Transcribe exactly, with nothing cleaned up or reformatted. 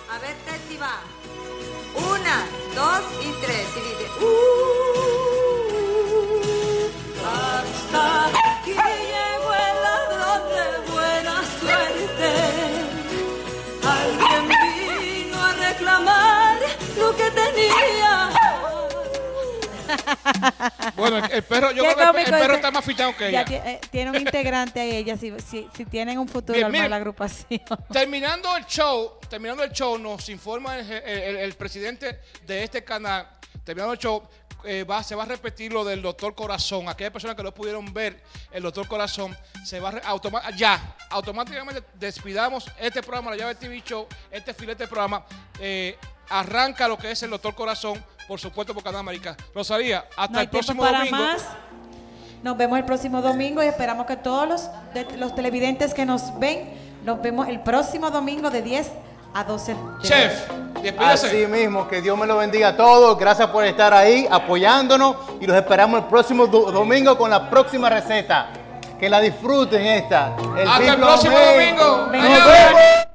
A ver, Teti va. Una, dos y tres. Y dice. Uh, hasta aquí llegó el ladrón de buena suerte. Alguien vino a reclamar lo que tenía. Bueno, el, el perro, yo creo que el, el perro está más fichado que ella. Ya eh, tiene un integrante ahí, ella, si, si, si tienen un futuro Bien, armar miren, la agrupación. Terminando el show, terminando el show, nos informa el, el, el presidente de este canal, terminando el show, eh, va, se va a repetir lo del doctor Corazón. Aquellas personas que no pudieron ver el doctor Corazón, se va a automa ya, automáticamente despidamos este programa, la llave T V Show, este filete de programa, eh, arranca lo que es el doctor Corazón, por supuesto, por Canal América. Rosalía, hasta No hay el próximo tiempo para domingo. más. Nos vemos el próximo domingo y esperamos que todos los, de, los televidentes que nos ven, nos vemos el próximo domingo de diez a doce. Chef, despídase. Así mismo, que Dios me lo bendiga a todos. Gracias por estar ahí apoyándonos y los esperamos el próximo do domingo con la próxima receta. Que la disfruten esta. Hasta el próximo domingo. Nos vemos.